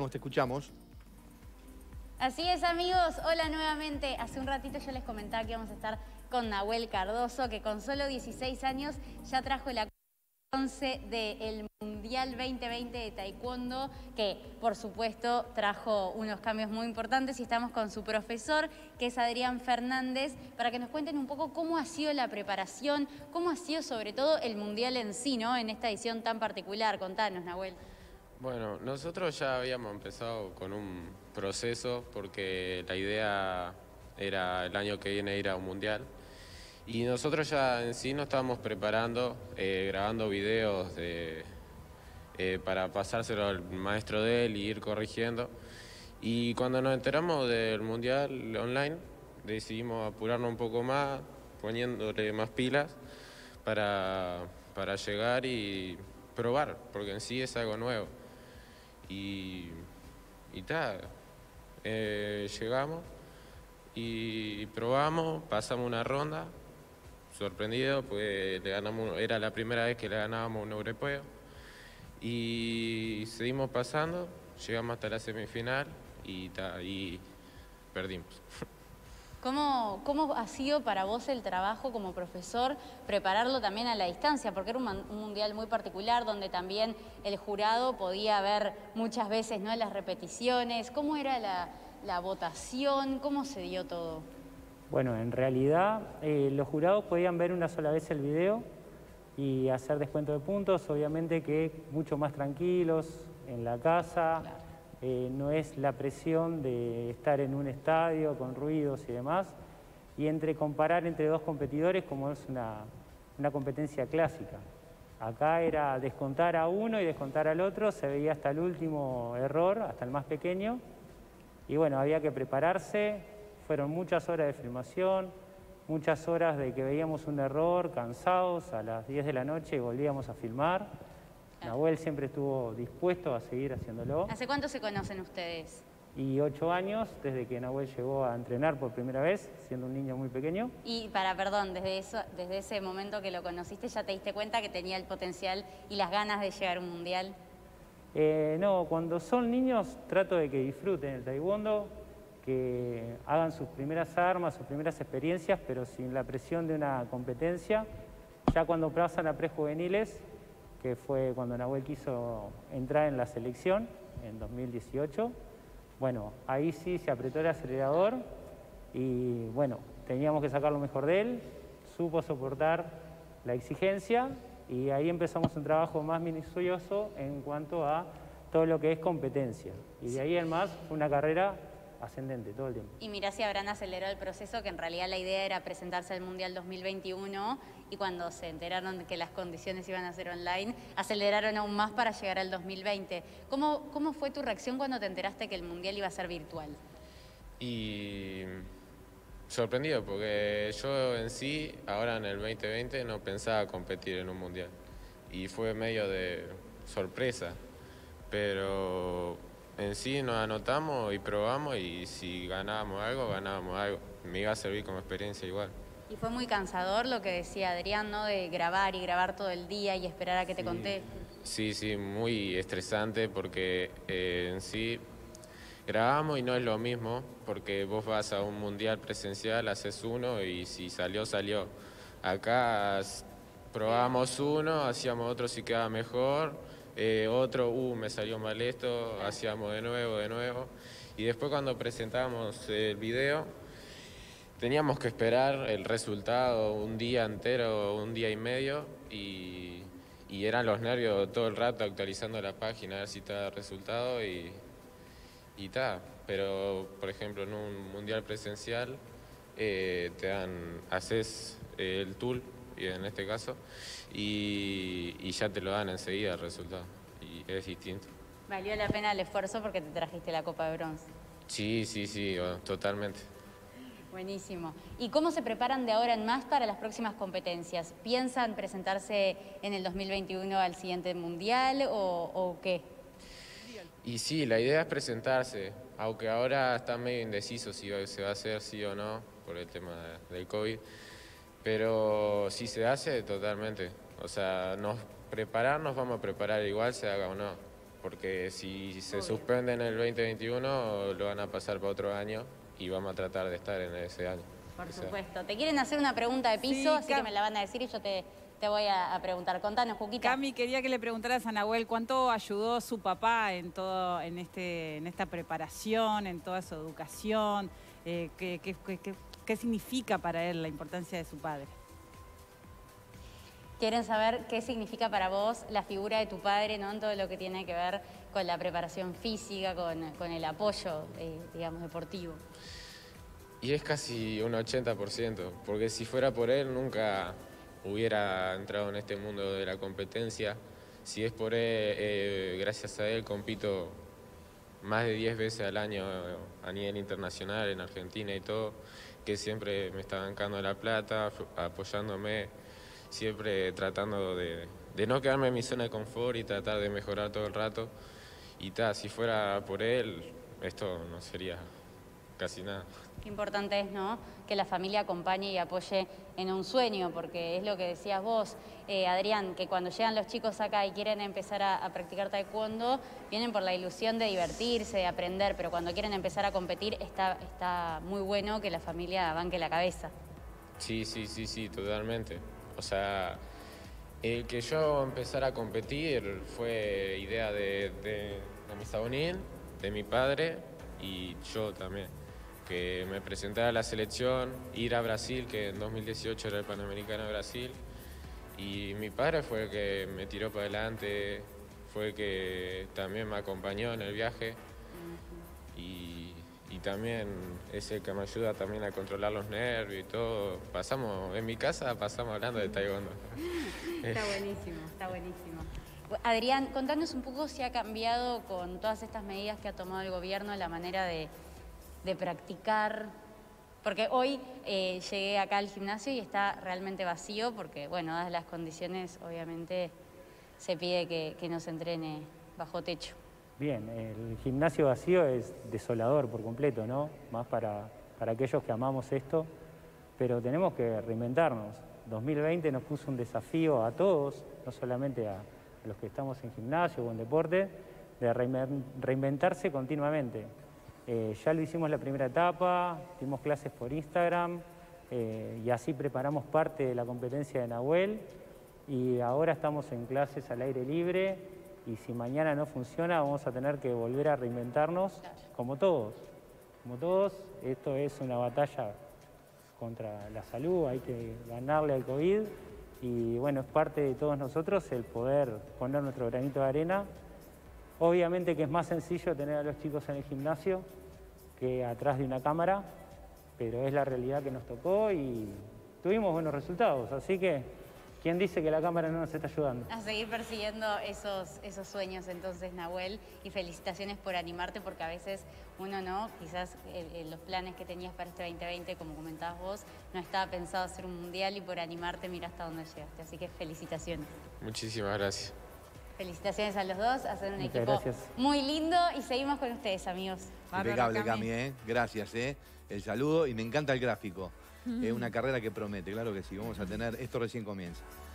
escuchamos, te escuchamos. Así es, amigos. Hola nuevamente. Hace un ratito yo les comentaba que íbamos a estar con Nahuel Cardoso, que con solo 16 años ya trajo la bronce del Mundial 2020 de Taekwondo, que por supuesto trajo unos cambios muy importantes, y estamos con su profesor, que es Adrián Fernández, para que nos cuenten un poco cómo ha sido la preparación, cómo ha sido sobre todo el Mundial en sí, ¿no? En esta edición tan particular. Contanos, Nahuel. Bueno, nosotros ya habíamos empezado con un proceso porque la idea era el año que viene ir a un mundial. Y nosotros ya en sí nos estábamos preparando, grabando videos para pasárselo al maestro de él y ir corrigiendo. Y cuando nos enteramos del mundial online, decidimos apurarnos un poco más, poniéndole más pilas para llegar y probar, porque en sí es algo nuevo. Y tal, llegamos y probamos, pasamos una ronda, sorprendido, pues le ganamos, era la primera vez que le ganábamos a un europeo, y seguimos pasando, llegamos hasta la semifinal y perdimos. ¿Cómo ha sido para vos el trabajo como profesor, prepararlo también a la distancia? Porque era un mundial muy particular, donde también el jurado podía ver muchas veces, ¿no?, las repeticiones. ¿Cómo era la votación? ¿Cómo se dio todo? Bueno, en realidad los jurados podían ver una sola vez el video y hacer descuento de puntos, obviamente que mucho más tranquilos en la casa. Claro. No es la presión de estar en un estadio con ruidos y demás, y comparar entre dos competidores como es una competencia clásica. Acá era descontar a uno y descontar al otro, se veía hasta el último error, hasta el más pequeño, y bueno, había que prepararse. Fueron muchas horas de filmación, muchas horas de que veíamos un error, cansados, a las 10 de la noche volvíamos a filmar. Nahuel siempre estuvo dispuesto a seguir haciéndolo. ¿Hace cuánto se conocen ustedes? Y 8 años, desde que Nahuel llegó a entrenar por primera vez, siendo un niño muy pequeño. Y perdón, desde ese momento que lo conociste, ¿ya te diste cuenta que tenía el potencial y las ganas de llegar a un mundial? No, cuando son niños trato de que disfruten el taekwondo, que hagan sus primeras armas, sus primeras experiencias, pero sin la presión de una competencia. Ya cuando pasan a prejuveniles, que fue cuando Nahuel quiso entrar en la selección, en 2018, bueno, ahí sí se apretó el acelerador y bueno, teníamos que sacar lo mejor de él, supo soportar la exigencia y ahí empezamos un trabajo más minucioso en cuanto a todo lo que es competencia. Y de ahí en más fue una carrera ascendente todo el tiempo. Y mirá si habrán acelerado el proceso, que en realidad la idea era presentarse al Mundial 2021, y cuando se enteraron de que las condiciones iban a ser online, aceleraron aún más para llegar al 2020. ¿Cómo fue tu reacción cuando te enteraste que el Mundial iba a ser virtual? Y sorprendido, porque yo en sí, ahora en el 2020, no pensaba competir en un Mundial. Y fue medio de sorpresa, pero en sí nos anotamos y probamos, y si ganábamos algo, ganábamos algo. Me iba a servir como experiencia igual. Y fue muy cansador lo que decía Adrián, ¿no?, de grabar y grabar todo el día y esperar a que te conteste. Sí, muy estresante, porque en sí grabamos y no es lo mismo, porque vos vas a un mundial presencial, haces uno y si salió, salió. Acá probábamos uno, hacíamos otro si quedaba mejor, otro, me salió mal esto, hacíamos de nuevo. Y después cuando presentábamos el video, teníamos que esperar el resultado un día entero, un día y medio, y eran los nervios todo el rato actualizando la página a ver si estaba el resultado y tal. Pero, por ejemplo, en un mundial presencial haces el tool, y en este caso, y ya te lo dan enseguida el resultado, y es distinto. ¿Valió la pena el esfuerzo porque te trajiste la Copa de Bronce? Sí, totalmente. Buenísimo. ¿Y cómo se preparan de ahora en más para las próximas competencias? ¿Piensan presentarse en el 2021 al siguiente mundial o qué? Y sí, la idea es presentarse, aunque ahora está medio indeciso si se va a hacer sí o no por el tema del COVID, pero si se hace, totalmente. O sea, nos vamos a preparar igual, se haga o no, porque si se suspende en el 2021 lo van a pasar para otro año y vamos a tratar de estar en ese año. Por supuesto. Te quieren hacer una pregunta de piso, así que me la van a decir y yo te voy a preguntar. Contanos, Juquita. Cami, quería que le preguntaras a Nahuel cuánto ayudó su papá en esta preparación, en toda su educación, qué significa para él la importancia de su padre. Quieren saber qué significa para vos la figura de tu padre, ¿no? En todo lo que tiene que ver con la preparación física, con el apoyo, digamos, deportivo. Y es casi un 80%, porque si fuera por él nunca hubiera entrado en este mundo de la competencia. Si es por él, gracias a él compito más de 10 veces al año a nivel internacional, en Argentina y todo, que siempre me está bancando la plata, apoyándome, siempre tratando de no quedarme en mi zona de confort y tratar de mejorar todo el rato. Y si fuera por él, esto no sería casi nada. Qué importante es, ¿no?, que la familia acompañe y apoye en un sueño, porque es lo que decías vos, Adrián, que cuando llegan los chicos acá y quieren empezar a practicar taekwondo, vienen por la ilusión de divertirse, de aprender, pero cuando quieren empezar a competir está muy bueno que la familia banque la cabeza. Sí, totalmente. O sea, el que yo empezara a competir fue idea de mi sabonín, de mi padre y yo también. Que me presentara a la selección, ir a Brasil, que en 2018 era el Panamericano de Brasil, y mi padre fue el que me tiró para adelante, fue el que también me acompañó en el viaje, y también es el que me ayuda también a controlar los nervios y todo. En mi casa pasamos hablando de taekwondo. Está buenísimo, está buenísimo. Adrián, contanos un poco si ha cambiado con todas estas medidas que ha tomado el gobierno la manera de practicar, porque hoy llegué acá al gimnasio y está realmente vacío porque, bueno, dadas las condiciones, obviamente se pide que no se entrene bajo techo. Bien, el gimnasio vacío es desolador por completo, ¿no? Más para aquellos que amamos esto, pero tenemos que reinventarnos. 2020 nos puso un desafío a todos, no solamente a los que estamos en gimnasio o en deporte, de reinventarse continuamente. Ya lo hicimos la primera etapa, dimos clases por Instagram y así preparamos parte de la competencia de Nahuel y ahora estamos en clases al aire libre y si mañana no funciona vamos a tener que volver a reinventarnos como todos. Como todos, esto es una batalla contra la salud, hay que ganarle al COVID y bueno, es parte de todos nosotros el poder poner nuestro granito de arena. Obviamente que es más sencillo tener a los chicos en el gimnasio que atrás de una cámara, pero es la realidad que nos tocó y tuvimos buenos resultados. Así que, ¿quién dice que la cámara no nos está ayudando? A seguir persiguiendo esos sueños entonces, Nahuel, y felicitaciones por animarte, porque a veces uno no, quizás los planes que tenías para este 2020, como comentabas vos, no estaba pensado hacer un mundial y por animarte mira hasta dónde llegaste. Así que felicitaciones. Muchísimas gracias. Felicitaciones a los dos, hacen un equipo gracias. muy lindo y seguimos con ustedes, amigos. Impecable, Cami, ¿eh? Gracias, el saludo y me encanta el gráfico. Es una carrera que promete, claro que sí. Vamos a tener, esto recién comienza.